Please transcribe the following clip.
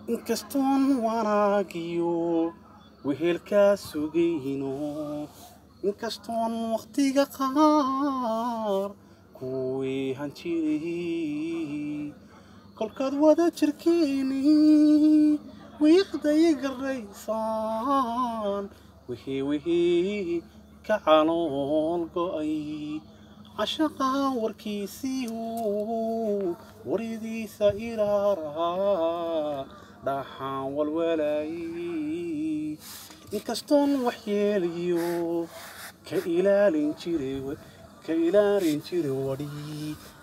inkastoon wanaagiyo wehelkaa sugayno inkastoon waqtiga qaar kuwii hanjiray kolkaad wada jirkeeni wiiqday garaysaan wixii ka calool go'ay عشقا وركيسيو وريدي سائرارا راحا والولاي إنكستون وحياليو كإلالين تيري وري